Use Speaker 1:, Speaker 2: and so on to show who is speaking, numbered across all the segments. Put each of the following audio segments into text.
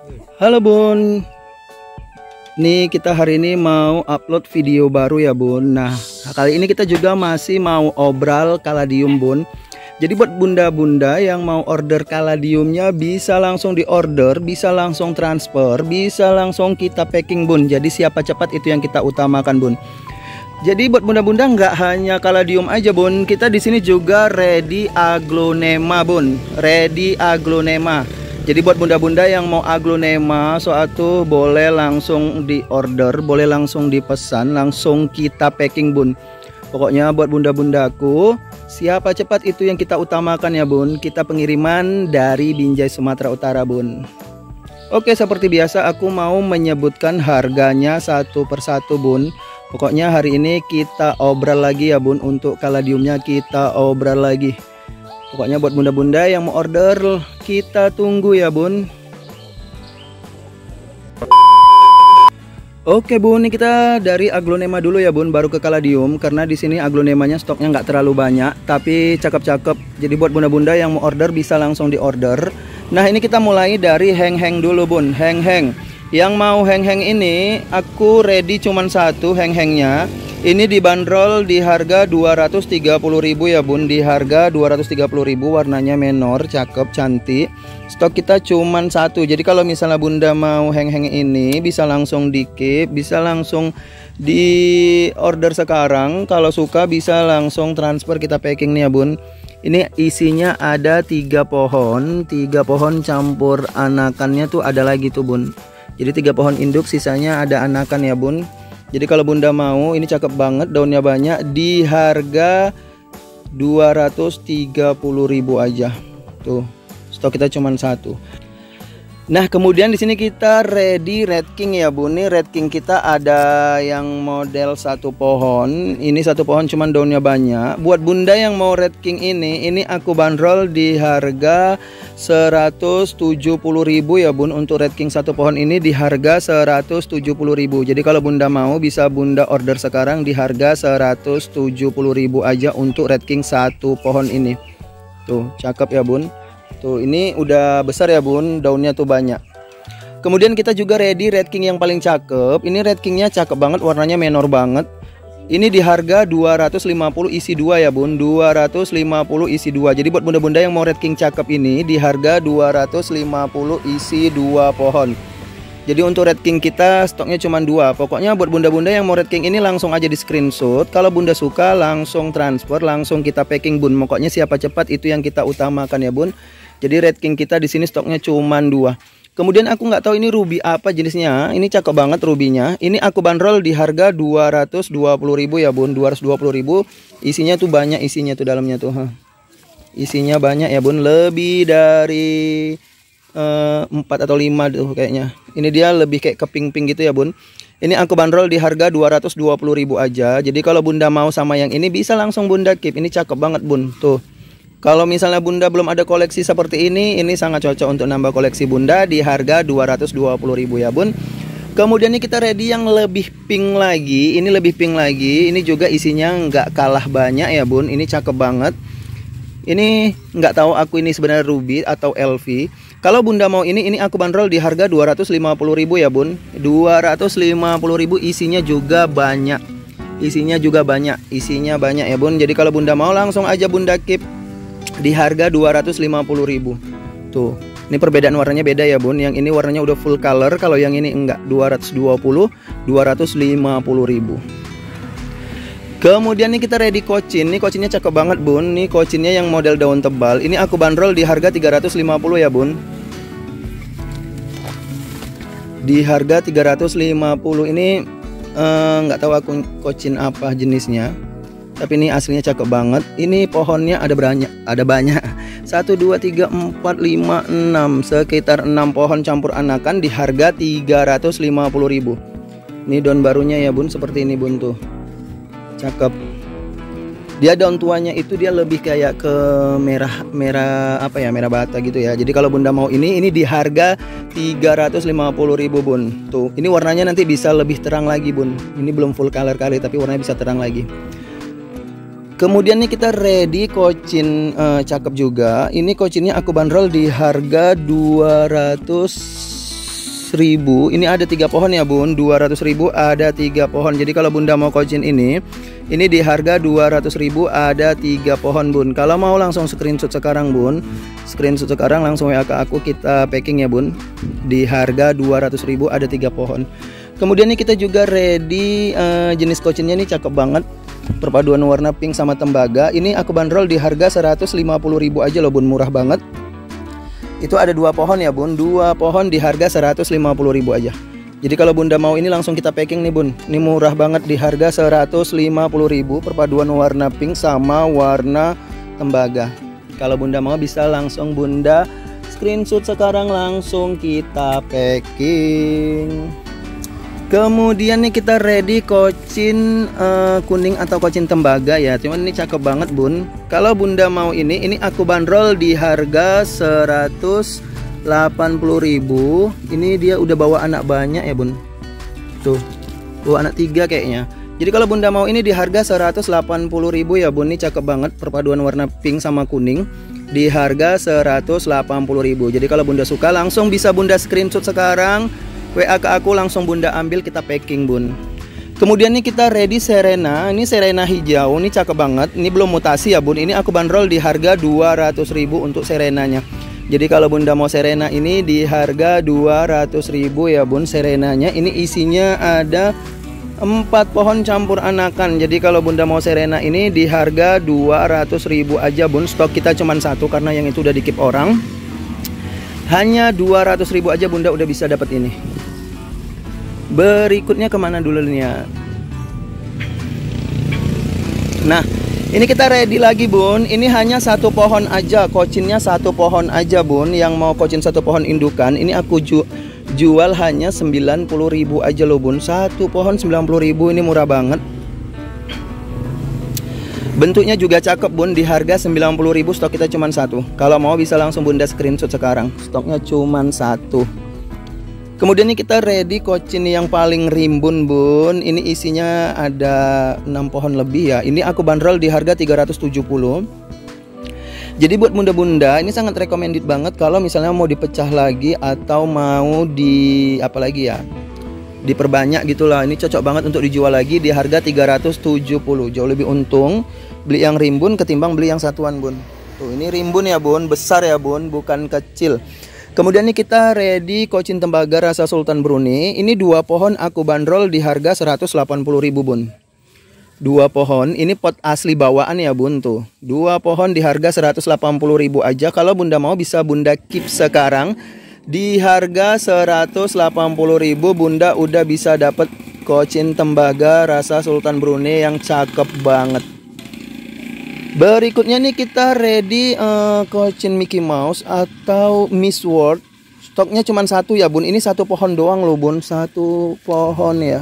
Speaker 1: Halo Bun, nih kita hari ini mau upload video baru ya Bun. Nah kali ini kita juga masih mau obral kaladium Bun. Jadi buat bunda-bunda yang mau order kaladiumnya bisa langsung di order, bisa langsung transfer, bisa langsung kita packing Bun. Jadi siapa cepat itu yang kita utamakan Bun. Jadi buat bunda-bunda nggak hanya kaladium aja Bun, kita di sini juga ready aglonema Bun, ready aglonema. Jadi buat bunda-bunda yang mau aglonema suatu boleh langsung di order, boleh langsung dipesan, langsung kita packing Bun. Pokoknya buat bunda-bundaku, siapa cepat itu yang kita utamakan ya Bun. Kita pengiriman dari Binjai Sumatera Utara Bun. Oke, seperti biasa aku mau menyebutkan harganya satu persatu Bun. Pokoknya hari ini kita obral lagi ya Bun, untuk kaladiumnya kita obral lagi. Pokoknya buat bunda-bunda yang mau order kita tunggu ya Bun. Oke Bun, ini kita dari aglonema dulu ya Bun, baru ke kaladium. Karena di sini aglonemanya stoknya nggak terlalu banyak, tapi cakep-cakep. Jadi buat bunda-bunda yang mau order bisa langsung di order. Nah ini kita mulai dari heng-heng dulu Bun, heng-heng. Yang mau heng-heng ini aku ready cuman satu heng-hengnya. Ini dibanderol di harga 230.000 ya Bun, di harga 230.000, warnanya menor, cakep, cantik. Stok kita cuman satu. Jadi kalau misalnya bunda mau heng-heng ini bisa langsung di keep, bisa langsung di order sekarang. Kalau suka bisa langsung transfer, kita packing nih ya Bun. Ini isinya ada 3 pohon, 3 pohon campur anakannya tuh ada lagi tuh Bun. Jadi 3 pohon induk, sisanya ada anakan ya Bun. Jadi kalau bunda mau, ini cakep banget, daunnya banyak, di harga 230.000 aja. Tuh, stok kita cuma satu. Nah kemudian di sini kita ready red king ya Bun. Ini red king kita ada yang model satu pohon. Ini satu pohon cuman daunnya banyak. Buat bunda yang mau red king ini aku bandrol di harga 170.000 ya Bun. Untuk red king satu pohon ini di harga 170.000. Jadi kalau bunda mau bisa bunda order sekarang di harga 170.000 aja untuk red king satu pohon ini. Tuh cakep ya Bun. Tuh ini udah besar ya Bun, daunnya tuh banyak. Kemudian kita juga ready red king yang paling cakep. Ini red kingnya cakep banget, warnanya menor banget. Ini di harga 250 isi 2 ya Bun, 250 isi 2. Jadi buat bunda-bunda yang mau red king cakep ini di harga 250 isi 2 pohon. Jadi untuk red king kita stoknya cuma 2. Pokoknya buat bunda-bunda yang mau red king ini langsung aja di screenshot. Kalau bunda suka langsung transfer, langsung kita packing Bun. Pokoknya siapa cepat itu yang kita utamakan ya Bun. Jadi red king kita di sini stoknya cuma 2. Kemudian aku nggak tahu ini ruby apa jenisnya. Ini cakep banget rubinya. Ini aku bandrol di harga 220.000 ya Bun, 220.000. Isinya tuh banyak, isinya tuh dalamnya tuh. Isinya banyak ya Bun, lebih dari 4 atau 5 tuh kayaknya. Ini dia lebih kayak ke pink-pink gitu ya Bun. Ini aku bandrol di harga 220.000 aja. Jadi kalau bunda mau sama yang ini bisa langsung bunda keep. Ini cakep banget Bun. Tuh. Kalau misalnya bunda belum ada koleksi seperti ini sangat cocok untuk nambah koleksi bunda di harga 220.000 ya Bun. Kemudian ini kita ready yang lebih pink lagi. Ini lebih pink lagi. Ini juga isinya nggak kalah banyak ya Bun. Ini cakep banget. Ini nggak tahu aku ini sebenarnya ruby atau LV. Kalau bunda mau ini aku bandrol di harga 250.000 ya Bun. 250.000, isinya juga banyak. Isinya juga banyak. Isinya banyak ya Bun. Jadi kalau bunda mau langsung aja bunda keep di harga 250.000. Tuh, ini perbedaan warnanya beda ya Bun. Yang ini warnanya udah full color, kalau yang ini enggak. 250.000. Kemudian nih kita ready kocin. Nih kocinnya cakep banget Bun. Nih kocinnya yang model daun tebal. Ini aku bandrol di harga 350 ya Bun. Di harga 350 ini nggak tahu aku kocin apa jenisnya. Tapi ini aslinya cakep banget. Ini pohonnya ada banyak. 1, 2, 3, 4, 5, 6. Sekitar 6 pohon campur anakan di harga 350.000. Ini daun barunya ya Bun, seperti ini Bun tuh. Cakep. Dia daun tuanya itu dia lebih kayak ke merah apa ya, merah bata gitu ya. Jadi kalau bunda mau ini di harga 350.000 Bun. Tuh, ini warnanya nanti bisa lebih terang lagi Bun. Ini belum full color kali tapi warnanya bisa terang lagi. Kemudian nih kita ready kocin cakep juga. Ini kocinnya aku bandrol di harga 200 200.000. Ini ada 3 pohon ya bun, 200.000 ada 3 pohon. Jadi kalau bunda mau kocin ini di harga 200.000 ada 3 pohon bun. Kalau mau langsung screenshot sekarang bun, screenshot sekarang langsung WA ke aku, kita packing ya bun. Di harga 200.000 ada 3 pohon. Kemudian nih kita juga ready jenis kocinnya nih cakep banget. Perpaduan warna pink sama tembaga. Ini aku bandrol di harga 150.000 aja loh bun, murah banget. Itu ada 2 pohon ya bun, 2 pohon di harga 150.000 aja. Jadi kalau bunda mau ini langsung kita packing nih bun. Ini murah banget di harga 150.000, perpaduan warna pink sama warna tembaga. Kalau bunda mau bisa langsung bunda screenshot sekarang, langsung kita packing. Kemudian nih kita ready kocin kuning atau kocin tembaga ya. Cuman ini cakep banget bun. Kalau bunda mau ini aku bandrol di harga 180.000. Ini dia udah bawa anak banyak ya bun. Tuh, bawa anak 3 kayaknya. Jadi kalau bunda mau ini di harga 180.000 ya bun. Ini cakep banget, perpaduan warna pink sama kuning di harga 180.000. Jadi kalau bunda suka langsung bisa bunda screenshot sekarang, WA ke aku, langsung bunda ambil, kita packing bun. Kemudian nih kita ready Serena. Ini Serena hijau, ini cakep banget. Ini belum mutasi ya bun. Ini aku bandrol di harga 200.000 untuk Serenanya. Jadi kalau bunda mau Serena ini di harga 200.000 ya bun Serenanya. Ini isinya ada 4 pohon campur anakan. Jadi kalau bunda mau Serena ini di harga 200.000 aja bun. Stok kita cuma 1 karena yang itu udah dikip orang. Hanya 200.000 aja bunda udah bisa dapat ini. Berikutnya kemana dulu nih ya? Nah, ini kita ready lagi bun. Ini hanya 1 pohon aja, kocinnya 1 pohon aja bun. Yang mau kocin 1 pohon indukan, ini aku jual hanya 90.000 aja loh bun. 1 pohon 90.000, ini murah banget. Bentuknya juga cakep bun, di harga 90.000, stok kita cuma 1. Kalau mau bisa langsung bunda screenshot sekarang, stoknya cuma 1. Kemudian ini kita ready kocin yang paling rimbun bun. Ini isinya ada 6 pohon lebih ya. Ini aku bandrol di harga 370. Jadi buat bunda-bunda ini sangat recommended banget kalau misalnya mau dipecah lagi atau mau di apa lagi ya, diperbanyak gitulah. Ini cocok banget untuk dijual lagi di harga 370. Jauh lebih untung beli yang rimbun ketimbang beli yang satuan bun. Tuh ini rimbun ya bun, besar ya bun, bukan kecil. Kemudian nih kita ready kocin tembaga rasa Sultan Brunei. Ini 2 pohon aku bandrol di harga 180.000 bun. 2 pohon, ini pot asli bawaan ya bun tuh. 2 pohon di harga 180.000 aja. Kalau bunda mau bisa bunda keep sekarang. Di harga 180.000 bunda udah bisa dapat kocin tembaga rasa Sultan Brunei yang cakep banget. Berikutnya nih kita ready kocin Mickey Mouse atau Miss World. Stoknya cuma 1 ya bun. Ini 1 pohon doang loh bun, 1 pohon ya.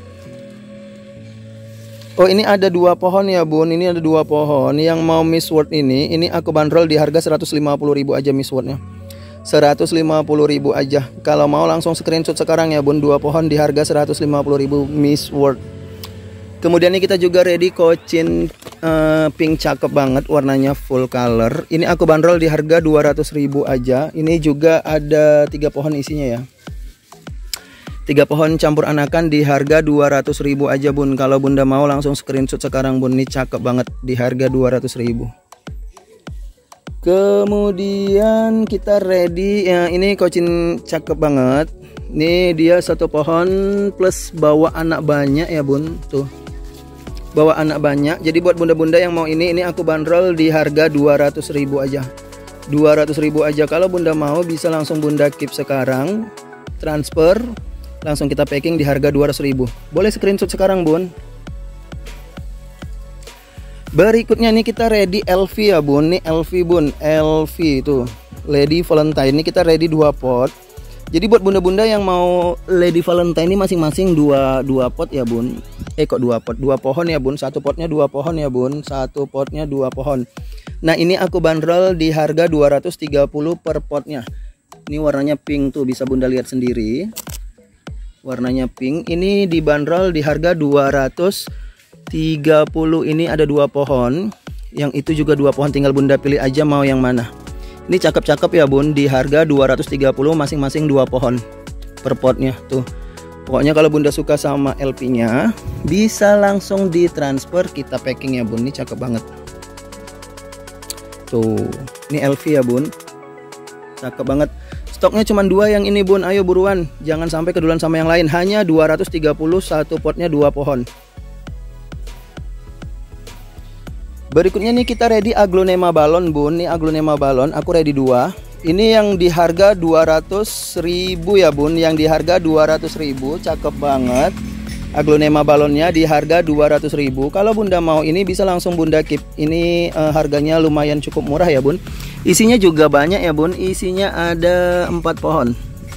Speaker 1: Oh ini ada 2 pohon ya bun. Ini ada 2 pohon. Yang mau Miss World ini aku bandrol di harga 150.000 aja Miss Worldnya. 150.000 aja. Kalau mau langsung screenshot sekarang ya bun. 2 pohon di harga 150.000 Miss World. Kemudian ini kita juga ready kocin pink cakep banget, warnanya full color. Ini aku bandrol di harga 200.000 aja. Ini juga ada 3 pohon isinya ya. 3 pohon campur anakan di harga 200.000 aja bun. Kalau bunda mau langsung screenshot sekarang bun. Ini cakep banget di harga 200.000. Kemudian kita ready ya, ini kocin cakep banget. Ini dia 1 pohon plus bawa anak banyak ya bun. Tuh, bawa anak banyak. Jadi buat bunda-bunda yang mau ini aku bandrol di harga 200.000 aja. 200.000 aja. Kalau bunda mau bisa langsung bunda keep sekarang, transfer, langsung kita packing di harga 200.000. Boleh screenshot sekarang bun. Berikutnya nih kita ready LV ya bun. Nih LV bun, LV tuh Lady Valentine. Ini kita ready 2 pot. Jadi buat bunda-bunda yang mau Lady Valentine ini masing-masing 2 pot ya bun. Kok 2 pot, 2 pohon ya bun. 1 potnya 2 pohon ya bun. 1 potnya 2 pohon. Nah ini aku bandrol di harga 230 per potnya. Ini warnanya pink tuh, bisa bunda lihat sendiri. Warnanya pink. Ini dibanderol di harga 230. Ini ada 2 pohon. Yang itu juga 2 pohon, tinggal bunda pilih aja mau yang mana. Ini cakep-cakep ya bun, di harga 230 masing-masing 2 pohon. per potnya tuh. Pokoknya kalau bunda suka sama LP nya bisa langsung ditransfer, kita packing ya bun. Ini cakep banget tuh. Ini LV ya bun, cakep banget. Stoknya cuma 2 yang ini bun, ayo buruan, jangan sampai keduluan sama yang lain. Hanya 230 satu potnya 2 pohon. Berikutnya nih kita ready aglonema balon bun. Nih aglonema balon aku ready 2. Ini yang di harga 200.000 ya bun, yang di harga 200.000, cakep banget. Aglonema balonnya di harga 200.000. Kalau bunda mau ini bisa langsung bunda keep. Ini harganya lumayan cukup murah ya bun. Isinya juga banyak ya bun, isinya ada 4 pohon.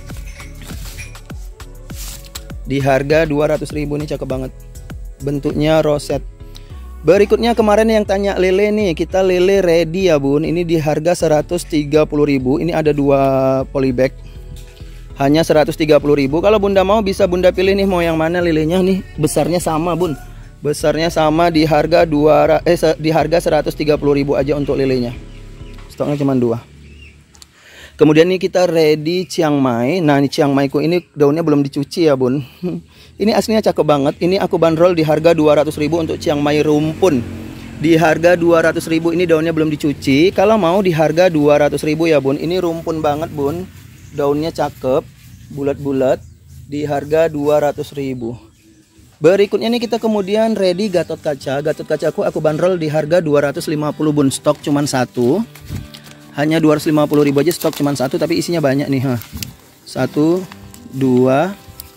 Speaker 1: Di harga 200.000 nih, cakep banget. Bentuknya roset. Berikutnya kemarin yang tanya lele nih, kita lele ready ya bun. Ini di harga 130.000. Ini ada 2 polybag. Hanya 130.000. Kalau bunda mau bisa bunda pilih nih mau yang mana lelenya nih. Besarnya sama bun. Besarnya sama di harga di harga 130.000 aja untuk lelenya. Stoknya cuma 2. Kemudian nih kita ready Chiang Mai. Nah, ini Chiang Mai ku ini daunnya belum dicuci ya bun. Ini aslinya cakep banget. Ini aku bandrol di harga 200.000 untuk Chiang Mai rumpun. Di harga 200.000, ini daunnya belum dicuci. Kalau mau di harga 200.000 ya bun. Ini rumpun banget bun. Daunnya cakep, bulat-bulat. Di harga 200.000. Berikutnya nih kita kemudian ready Gatot Kaca. Gatot Kaca aku bandrol di harga 250 bun. Stok cuman 1. Hanya 250.000 aja, stok cuman 1 tapi isinya banyak nih ha. 1 2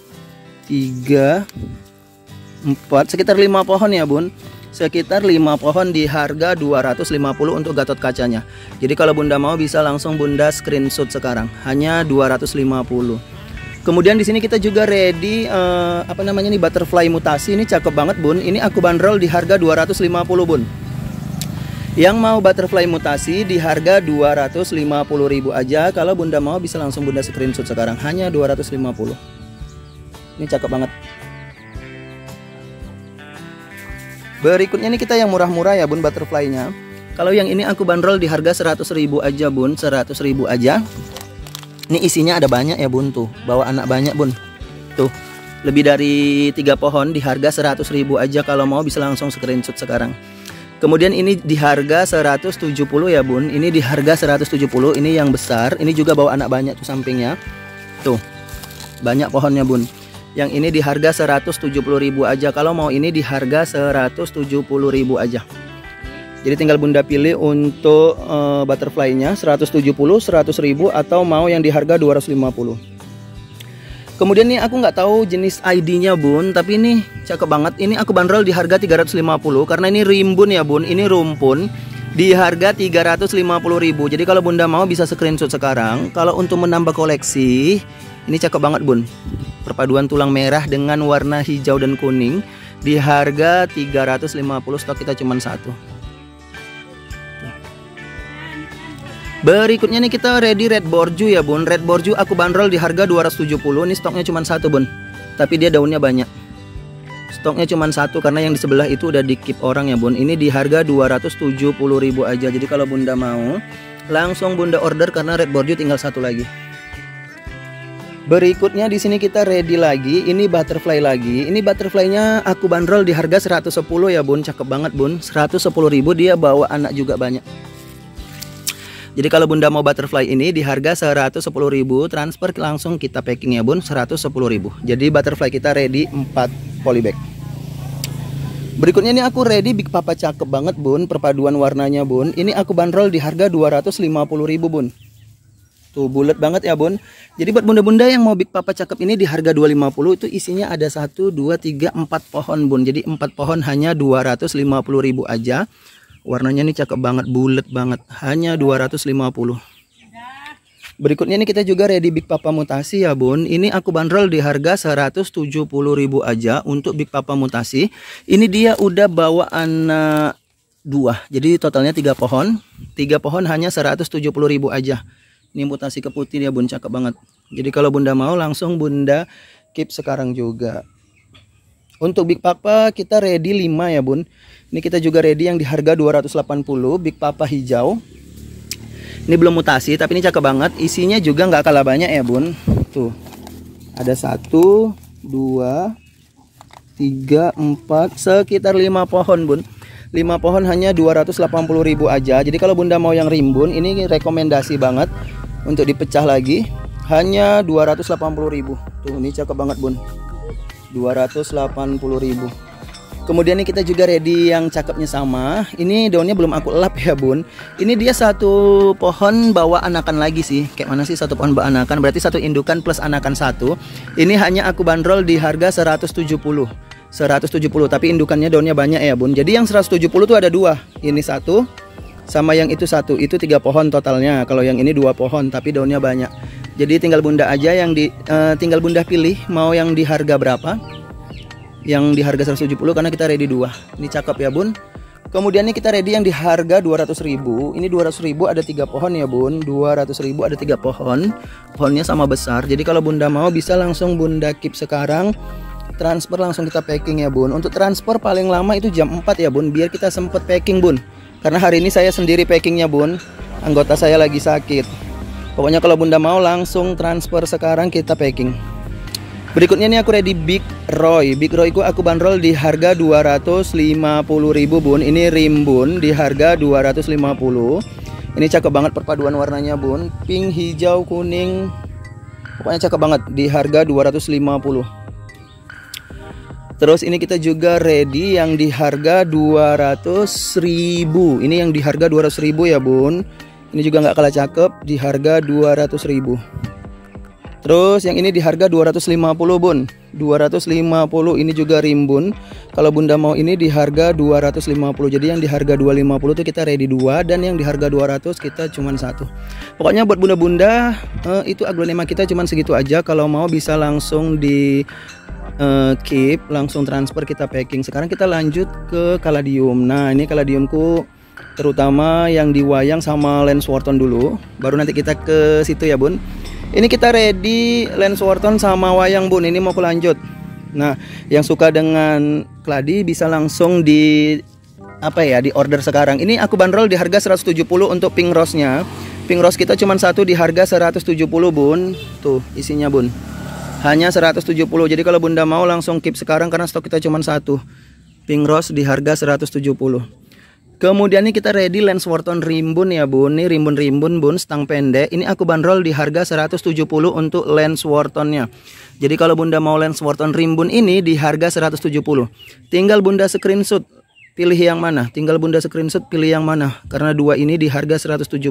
Speaker 1: 3 4, sekitar 5 pohon ya bun. Sekitar 5 pohon di harga 250 untuk Gatot Kacanya. Jadi kalau bunda mau bisa langsung bunda screenshot sekarang. Hanya 250. Kemudian di sini kita juga ready apa namanya nih, butterfly mutasi. Ini cakep banget bun. Ini aku bandrol di harga 250 bun. Yang mau butterfly mutasi di harga 250.000 aja. Kalau bunda mau bisa langsung bunda screenshot sekarang. Hanya 250. Ini cakep banget. Berikutnya nih kita yang murah-murah ya bun, butterfly-nya. Kalau yang ini aku bandrol di harga 100.000 aja bun, 100.000 aja. Ini isinya ada banyak ya bun tuh, bawa anak banyak bun. Tuh, lebih dari 3 pohon di harga 100.000 aja. Kalau mau bisa langsung screenshot sekarang. Kemudian ini di harga 170 ya bun. Ini di harga 170. Ini yang besar. Ini juga bawa anak banyak tuh sampingnya. Tuh, banyak pohonnya bun. Yang ini di harga 170.000 aja. Kalau mau ini di harga 170.000 aja. Jadi tinggal bunda pilih untuk butterfly-nya 170, 100.000 atau mau yang di harga 250. Kemudian nih aku nggak tahu jenis ID-nya bun, tapi ini cakep banget. Ini aku bandrol di harga 350 karena ini rimbun ya bun. Ini rumpun di harga 350.000. Jadi kalau bunda mau bisa screenshot sekarang. Kalau untuk menambah koleksi, ini cakep banget bun. Perpaduan tulang merah dengan warna hijau dan kuning di harga 350. Stok kita cuma 1. Berikutnya nih kita ready red borju ya bun. Red borju aku bandrol di harga 270. Ini stoknya cuma 1 bun, tapi dia daunnya banyak. Stoknya cuma 1 karena yang di sebelah itu udah di keep orang ya bun. Ini di harga 270.000 aja. Jadi kalau bunda mau langsung bunda order karena red borju tinggal 1 lagi. Berikutnya di sini kita ready lagi. Ini butterfly lagi. Ini butterfly-nya aku bandrol di harga 110 ya bun. Cakep banget bun. 110.000, dia bawa anak juga banyak. Jadi kalau bunda mau butterfly ini di harga 110.000, transfer langsung kita packing ya bun, 110.000. Jadi butterfly kita ready 4 polybag. Berikutnya ini aku ready Big Papa, cakep banget bun, perpaduan warnanya bun. Ini aku bandrol di harga 250.000 bun. Tuh bulat banget ya bun. Jadi buat bunda-bunda yang mau Big Papa cakep ini di harga 250, itu isinya ada 1, 2, 3, 4 pohon bun. Jadi 4 pohon hanya 250.000 aja. Warnanya ini cakep banget, bulat banget, hanya 250. Berikutnya ini kita juga ready Big Papa mutasi ya bun. Ini aku bandrol di harga 170.000 aja untuk Big Papa mutasi. Ini dia udah bawa anak 2. Jadi totalnya 3 pohon. 3 pohon hanya 170.000 aja. Ini mutasi ke putih ya bun, cakep banget. Jadi kalau bunda mau langsung bunda keep sekarang juga. Untuk Big Papa kita ready 5 ya bun. Ini kita juga ready yang di harga 280, Big Papa hijau. Ini belum mutasi tapi ini cakep banget. Isinya juga nggak kalah banyak ya bun. Tuh, Ada 1, 2, 3, 4, sekitar 5 pohon bun. 5 pohon hanya 280.000 aja. Jadi kalau bunda mau yang rimbun, ini rekomendasi banget untuk dipecah lagi, hanya 280.000. Tuh, ini cakep banget bun, 280.000. Kemudian nih kita juga ready yang cakepnya sama. Ini daunnya belum aku elap ya bun. Ini dia satu pohon bawa anakan lagi sih. Kayak mana sih satu pohon bawa anakan? Berarti satu indukan plus anakan satu. Ini hanya aku bandrol di harga 170. 170, tapi indukannya daunnya banyak ya bun. Jadi yang 170 tuh ada 2. Ini 1 sama yang itu 1. Itu 3 pohon totalnya. Kalau yang ini 2 pohon tapi daunnya banyak. Jadi tinggal bunda aja yang tinggal bunda pilih mau yang di harga berapa. Yang di harga 170 karena kita ready 2. Ini cakep ya bun. Kemudian ini kita ready yang di harga 200.000. Ini 200.000 ada 3 pohon ya bun. 200.000 ada 3 pohon. Pohonnya sama besar. Jadi kalau bunda mau bisa langsung bunda keep sekarang. Transfer langsung kita packing ya bun. Untuk transfer paling lama itu jam 4 ya bun. Biar kita sempet packing bun. Karena hari ini saya sendiri packingnya bun. Anggota saya lagi sakit. Pokoknya kalau bunda mau langsung transfer sekarang kita packing. Berikutnya nih aku ready Big Roy. Big Roy ku aku bandrol di harga 250.000 bun. Ini rimbun di harga 250. Ini cakep banget perpaduan warnanya bun. Pink, hijau, kuning. Pokoknya cakep banget di harga 250. Terus ini kita juga ready yang di harga 200.000. Ini yang di harga 200.000 ya bun. Ini juga nggak kalah cakep di harga 200.000. Terus yang ini di harga 250 bun. 250 ini juga rimbun. Kalau bunda mau ini di harga 250. Jadi yang di harga 250 tuh kita ready 2. Dan yang di harga 200 kita cuman 1. Pokoknya buat bunda-bunda itu aglonema kita cuman segitu aja. Kalau mau bisa langsung di keep, langsung transfer kita packing. Sekarang kita lanjut ke kaladium. Nah ini kaladiumku terutama yang di wayang sama Lansworton dulu. Baru nanti kita ke situ ya bun. Ini kita ready Lansworton sama wayang bun. Ini mau aku lanjut. Nah, yang suka dengan kladi bisa langsung di di order sekarang. Ini aku bandrol di harga 170 untuk pink rose-nya. Pink rose kita cuma satu di harga 170 bun. Tuh, isinya bun. Hanya 170. Jadi kalau bunda mau langsung keep sekarang karena stok kita cuma satu. Pink rose di harga 170. Kemudian ini kita ready Lansworton rimbun ya bun. Ini rimbun-rimbun bun, stang pendek. Ini aku bandrol di harga 170 untuk Lanswortonnya. Jadi kalau bunda mau Lansworton rimbun ini di harga 170. Tinggal bunda screenshot pilih yang mana. Tinggal bunda screenshot pilih yang mana. Karena dua ini di harga 170.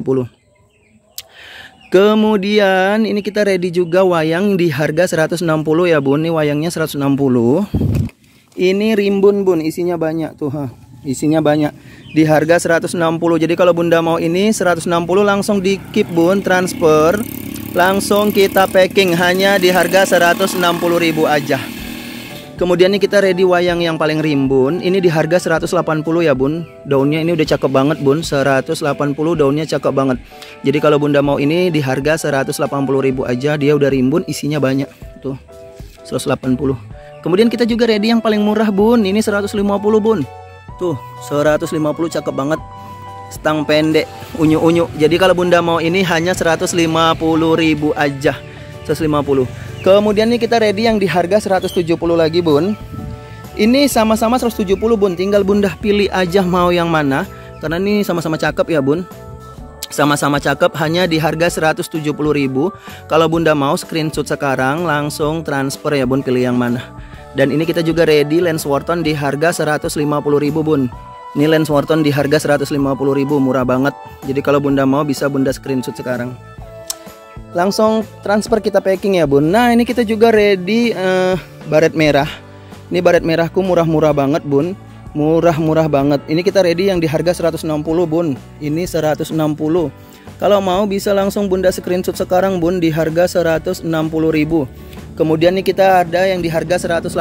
Speaker 1: Kemudian ini kita ready juga wayang di harga 160 ya bun. Ini wayangnya 160. Ini rimbun bun, isinya banyak tuh. Isinya banyak di harga 160. Jadi kalau bunda mau ini 160 langsung di keep bun, transfer langsung kita packing hanya di harga 160.000 aja. Kemudian ini kita ready wayang yang paling rimbun. Ini di harga 180 ya bun. Daunnya ini udah cakep banget bun. 180 daunnya cakep banget. Jadi kalau bunda mau ini di harga 180.000 aja. Dia udah rimbun, isinya banyak tuh 180. Kemudian kita juga ready yang paling murah bun. Ini 150 bun. Tuh 150 cakep banget. Stang pendek unyu-unyu. Jadi kalau bunda mau ini hanya 150.000 aja. 150. Kemudian ini kita ready yang di harga 170 lagi bun. Ini sama-sama 170 bun. Tinggal bunda pilih aja mau yang mana. Karena ini sama-sama cakep ya bun. Sama-sama cakep hanya di harga 170.000. Kalau bunda mau screenshot sekarang langsung transfer ya bun, pilih yang mana. Dan ini kita juga ready Lansworton di harga 150.000 bun. Ini Lansworton di harga 150.000, murah banget. Jadi kalau bunda mau bisa bunda screenshot sekarang. Langsung transfer kita packing ya bun. Nah ini kita juga ready baret merah. Ini baret merahku murah-murah banget bun. Murah-murah banget. Ini kita ready yang di harga 160 bun. Ini 160. Kalau mau bisa langsung bunda screenshot sekarang bun di harga 160.000. Kemudian nih kita ada yang di harga 180.000.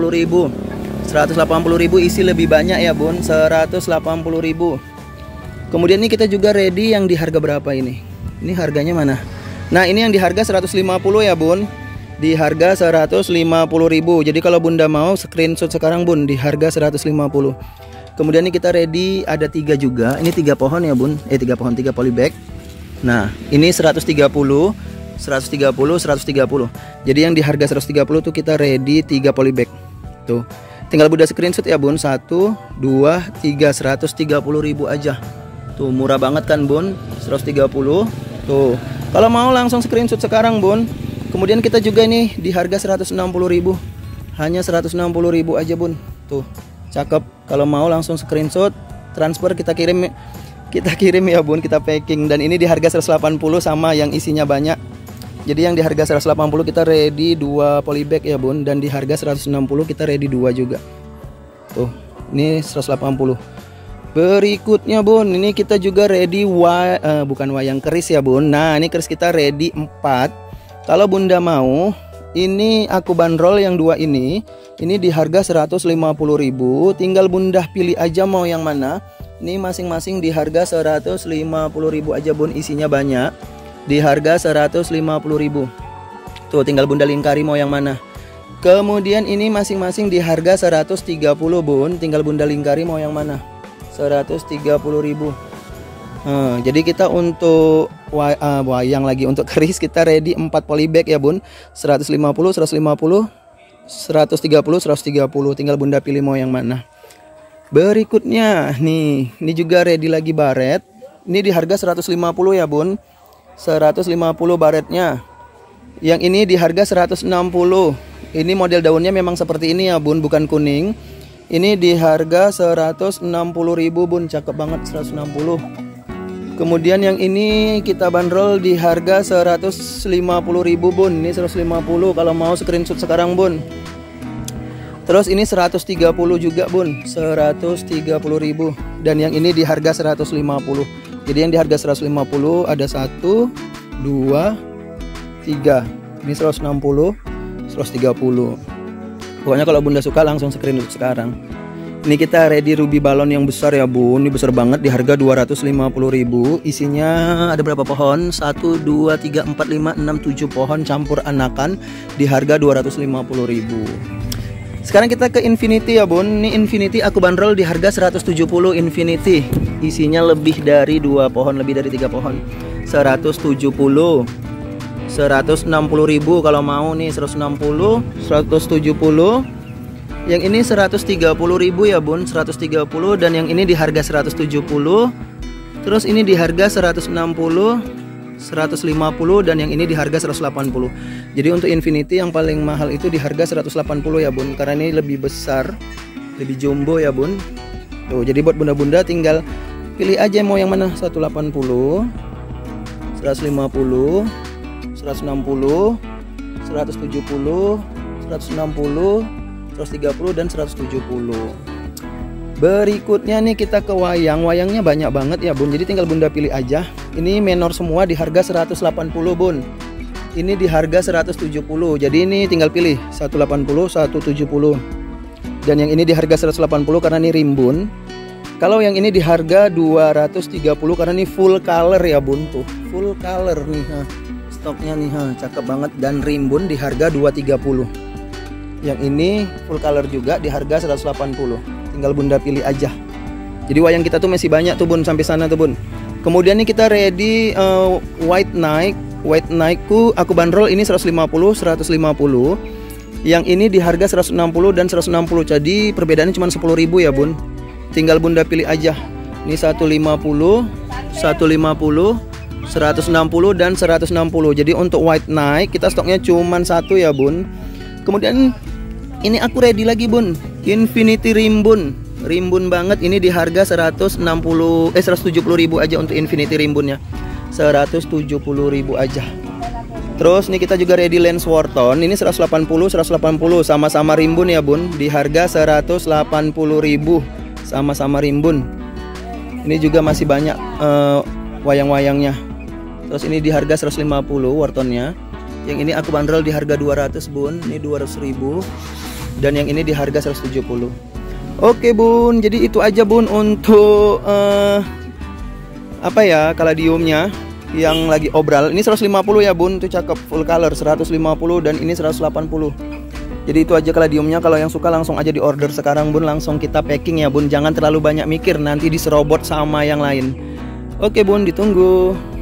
Speaker 1: 180.000 isi lebih banyak ya bun. 180.000. Kemudian nih kita juga ready yang di harga berapa ini? Ini harganya mana? Nah ini yang di harga 150 ya bun. Di harga 150.000. Jadi kalau bunda mau screenshot sekarang bun di harga 150. Kemudian ini kita ready ada 3 juga. Ini 3 pohon ya bun. 3 pohon, 3 polybag. Nah ini 130. 130, 130. Jadi yang di harga 130 tuh kita ready 3 polybag. Tuh. Tinggal Bunda screenshot ya Bun. 1, 2, 3, 130.000 aja. Tuh murah banget kan Bun. 130. Tuh. Kalau mau langsung screenshot sekarang Bun. Kemudian kita juga nih di harga 160.000. Hanya 160.000 aja Bun. Tuh. Cakep. Kalau mau langsung screenshot, transfer kita kirim ya Bun, kita packing. Dan ini di harga 180 sama yang isinya banyak. Jadi yang di harga 180 kita ready 2 polybag ya Bun, dan di harga 160 kita ready 2 juga. Tuh, ini 180. Berikutnya Bun, ini kita juga ready bukan wayang keris ya Bun. Nah, ini keris kita ready 4. Kalau Bunda mau, ini aku bandrol yang 2 ini di harga 150.000. Tinggal Bunda pilih aja mau yang mana. Ini masing-masing di harga 150.000 aja Bun, isinya banyak. Di harga 150.000. Tuh tinggal Bunda lingkari mau yang mana. Kemudian ini masing-masing di harga 130 Bun, tinggal Bunda lingkari mau yang mana. 130.000. Jadi kita untuk wayang lagi, untuk keris kita ready 4 polybag ya Bun. 150, 150, 130, 130. Tinggal Bunda pilih mau yang mana. Berikutnya nih, ini juga ready lagi baret. Ini di harga 150 ya Bun. 150 baretnya. Yang ini di harga 160. Ini model daunnya memang seperti ini ya Bun, bukan kuning. Ini di harga 160.000 Bun, cakep banget 160. Kemudian yang ini kita bandrol di harga 150.000 Bun. Ini 150 kalau mau screenshot sekarang Bun. Terus ini 130 juga Bun, 130.000. Dan yang ini di harga 150. Jadi yang di harga 150 ada 1, 2, 3. Ini 160, 130. Pokoknya kalau Bunda suka langsung screenshot sekarang. Ini kita ready ruby balon yang besar ya Bun. Ini besar banget di harga 250.000. Isinya ada berapa pohon? 1, 2, 3, 4, 5, 6, 7 pohon campur anakan di harga 250.000. Sekarang kita ke Infinity ya Bun. Ini Infinity aku bandrol di harga 170 Infinity. Isinya lebih dari 2 pohon, lebih dari 3 pohon. 170. 160.000 kalau mau nih, 160, 170. Yang ini 130.000 ya Bun, 130. Dan yang ini di harga 170. Terus ini di harga 160, 150, dan yang ini di harga 180. Jadi untuk Infinity yang paling mahal itu di harga 180 ya Bun, karena ini lebih besar, lebih jumbo ya Bun. Tuh, jadi buat bunda-bunda tinggal pilih aja mau yang mana. 180, 150, 160, 170, 160, 130, dan 170. Berikutnya nih kita ke wayang. Wayangnya banyak banget ya Bun, jadi tinggal Bunda pilih aja. Ini menor semua di harga 180 Bun. Ini di harga 170. Jadi ini tinggal pilih 180, 170. Dan yang ini di harga 180 karena ini rimbun. Kalau yang ini di harga 230 karena ini full color ya Bun. Tuh, full color nih. Stoknya nih, cakep banget, dan rimbun di harga 230. Yang ini full color juga di harga 180. Tinggal Bunda pilih aja. Jadi wayang kita tuh masih banyak tuh Bun, sampai sana tuh Bun. Kemudian nih kita ready white Nike. White Nike aku bandrol ini 150, 150. Yang ini di harga 160 dan 160. Jadi perbedaannya cuma 10.000 ya Bun. Tinggal Bunda pilih aja. Ini 150, 150, 160 dan 160. Jadi untuk white Nike kita stoknya cuma 1 ya Bun. Kemudian ini aku ready lagi Bun, Infinity rimbun. Rimbun banget, ini di harga 170.000 aja untuk Infinity rimbunnya. 170.000 aja. Terus nih kita juga ready lens Wharton. Ini 180, 180 sama-sama rimbun ya Bun, di harga 180.000 sama-sama rimbun. Ini juga masih banyak wayang-wayangnya. Terus ini di harga 150 Whartonnya. Yang ini aku bandrol di harga 200 Bun. Ini 200.000. Dan yang ini di harga 170. Oke Bun, jadi itu aja Bun untuk kaladiumnya yang lagi obral. Ini 150 ya Bun, itu cakep, full color 150, dan ini 180. Jadi itu aja kaladiumnya. Kalau yang suka langsung aja di order sekarang Bun, langsung kita packing ya Bun. Jangan terlalu banyak mikir, nanti diserobot sama yang lain. Oke Bun, ditunggu.